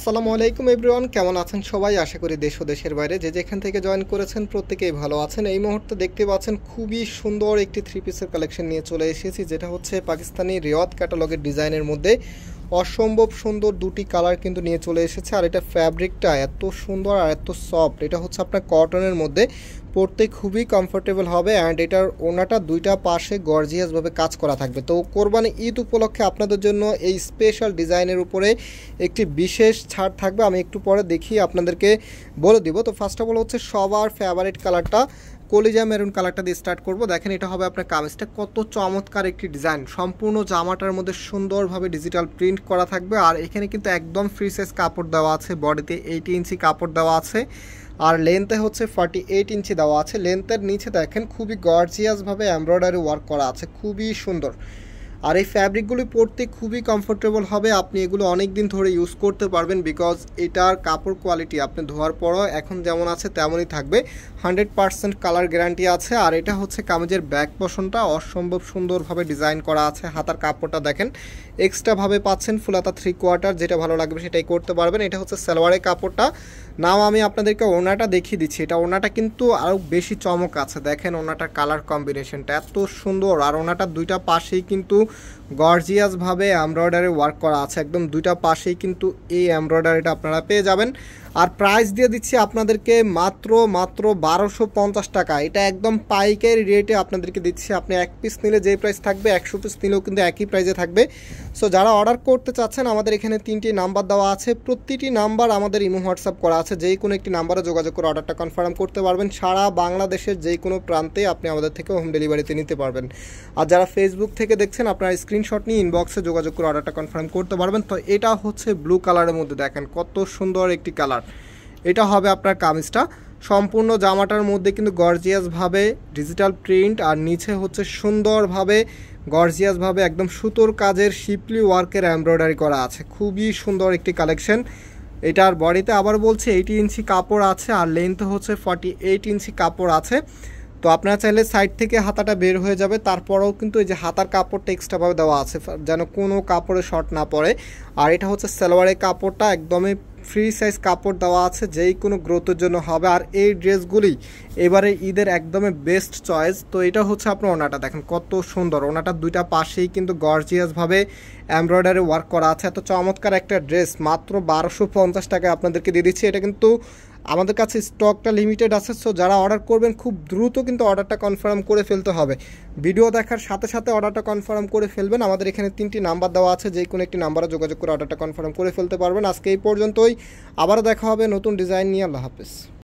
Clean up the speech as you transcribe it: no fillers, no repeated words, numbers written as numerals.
আসসালামু আলাইকুম এভরিওয়ান, কেমন আছেন সবাই? আশা করি দেশ ও দেশের বাইরে যে যেখান থেকে জয়েন করেছেন প্রত্যেকেই ভালো আছেন। এই মুহূর্তে দেখতে পাচ্ছেন খুবই সুন্দর একটি থ্রি পিসের কালেকশন নিয়ে চলে এসেছি, যেটা হচ্ছে পাকিস্তানি রিওয়াত ক্যাটালগের ডিজাইনের মধ্যে অসম্ভব সুন্দর দুটি কালার কিন্তু নিয়ে চলে এসেছে। আর এটা ফ্যাব্রিকটা এত সুন্দর আর এত সফট, এটা হচ্ছে আপনার কটনের মধ্যে, পরতে খুবই কমফোর্টেবল হবে। অ্যান্ড এটার ওনাটা দুইটা পাশে গর্জিয়াসভাবে কাজ করা থাকবে। তো কোরবানি ঈদ উপলক্ষে আপনাদের জন্য এই স্পেশাল ডিজাইনের উপরে একটি বিশেষ ছাড় থাকবে, আমি একটু পরে দেখিয়ে আপনাদেরকে বলে দিব। তো ফার্স্ট অফ অল হচ্ছে সবার ফেভারিট কালারটা কলিজা মেরুন কালারটা দিয়ে স্টার্ট করব। দেখেন এটা হবে আপনার কামিজটা, কত চমৎকার একটি ডিজাইন। সম্পূর্ণ জামাটার মধ্যে সুন্দরভাবে ডিজিটাল প্রিন্ট করা থাকবে। আর এখানে কিন্তু একদম ফ্রি সাইজ কাপড় দেওয়া আছে, বডিতে 80 ইঞ্চি কাপড় দেওয়া আছে, আর লেন্থে হচ্ছে 48 ইঞ্চি দেওয়া আছে। লেন্থের নিচে দেখেন খুবই গর্জিয়াসভাবে এমব্রয়ডারি ওয়ার্ক করা আছে, খুবই সুন্দর। আর এই ফ্যাব্রিকগুলি পরতে খুবই কমফোর্টেবল হবে, আপনি এগুলো অনেক দিন ধরে ইউজ করতে পারবেন, বিকজ এটার কাপড় কোয়ালিটি আপনি ধোয়ার পরও এখন যেমন আছে তেমনই থাকবে। 100% কালার গ্যারান্টি আছে। আর এটা হচ্ছে কামিজের ব্যাক পোর্শনটা অসম্ভব সুন্দরভাবে ডিজাইন করা আছে। হাতার কাপড়টা দেখেন এক্সট্রাভাবে পাচ্ছেন, ফুলাতা 3/4, যেটা ভালো লাগবে সেটাই করতে পারবেন। এটা হচ্ছে সালোয়ারের কাপড়টা। নাও আমি আপনাদেরকে ওড়নাটা দেখিয়ে দিচ্ছি। এটা ওড়নাটা কিন্তু আরও বেশি চমক আছে, দেখেন ওড়নাটার কালার কম্বিনেশনটা এত সুন্দর। আর ওড়নাটার দুইটা পাশেই কিন্তু গর্জিয়াসভাবে এমব্রয়ডারি ওয়ার্ক করা আছে, একদম দুইটা পাশেই কিন্তু এই এমব্রয়ডারিটা আপনারা পেয়ে যাবেন। আর প্রাইস দিয়ে দিচ্ছি আপনাদেরকে মাত্র 1250 টাকা। এটা একদম পাইকারি রেটে আপনাদেরকে দিচ্ছি। আপনি এক পিস নিলে যেই প্রাইস থাকবে, 100 পিস নিলেও কিন্তু একই প্রাইসে থাকবে। সো যারা অর্ডার করতে চাচ্ছেন, আমাদের এখানে 3টি নাম্বার দেওয়া আছে, প্রতিটি নাম্বার আমাদের ইমো হোয়াটসঅ্যাপ করা আছে, যেই কোনো একটি নাম্বারে যোগাযোগ করে অর্ডারটা কনফার্ম করতে পারবেন। সারা বাংলাদেশের যেই কোনো প্রান্তে আপনি আমাদের থেকে হোম ডেলিভারিতে নিতে পারবেন। আর যারা ফেসবুক থেকে দেখছেন, আপনারা স্ক্রিনশট নিয়ে ইনবক্সে যোগাযোগ করে অর্ডারটা কনফার্ম করতে পারবেন। তো এটা হচ্ছে ব্লু কালারের মধ্যে, দেখেন কত সুন্দর একটি কালার। এটা হবে আপনার কামিজটা, সম্পূর্ণ জামাটার মধ্যে কিন্তু গর্জিয়াসভাবে ডিজিটাল প্রিন্ট, আর নিচে হচ্ছে সুন্দরভাবে গর্জিয়াসভাবে একদম সুতোর কাজের শিপলি ওয়ার্কের এমব্রয়ডারি করা আছে, খুবই সুন্দর একটি কালেকশন। এটার বডিতে আবার বলছে 80 ইঞ্চি কাপড় আছে, আর লেন্থ হচ্ছে 48 ইঞ্চি কাপড় আছে। তো আপনারা চাইলে সাইড থেকে হাতাটা বের হয়ে যাবে, তারপরেও কিন্তু এই যে হাতার কাপড়টা এক্সট্রাভাবে দেওয়া আছে যেন কোনো কাপড়ে শর্ট না পড়ে। আর এটা হচ্ছে সালোয়ারের কাপড়টা, একদমই ফ্রি সাইজ কাপড় দেওয়া আছে, যেই কোনো গ্রোথের জন্য হবে। আর এই ড্রেসগুলি এবারে ঈদের একদমই বেস্ট চয়েস। তো এটা হচ্ছে আপনার ওনাটা, দেখেন কত সুন্দর। ওনাটার দুইটা পাশেই কিন্তু গর্জিয়াসভাবে এমব্রয়ডারি ওয়ার্ক করা আছে। এত চমৎকার একটা ড্রেস মাত্র 1250 টাকায় আপনাদেরকে দিয়ে দিচ্ছি। এটা কিন্তু আমাদের কাছে স্টকটা লিমিটেড আছে। সো যারা অর্ডার করবেন খুব দ্রুত কিন্তু অর্ডারটা কনফার্ম করে ফেলতে হবে। ভিডিও দেখার সাথে সাথে অর্ডারটা কনফার্ম করে ফেলবেন। আমাদের এখানে 3টি নাম্বার দেওয়া আছে, যে কোনো একটি নাম্বারে যোগাযোগ করে অর্ডারটা কনফার্ম করে ফেলতে পারবেন। আজকে এই পর্যন্তই, আবারও দেখা হবে নতুন ডিজাইন নিয়ে। আল্লাহ হাফেজ।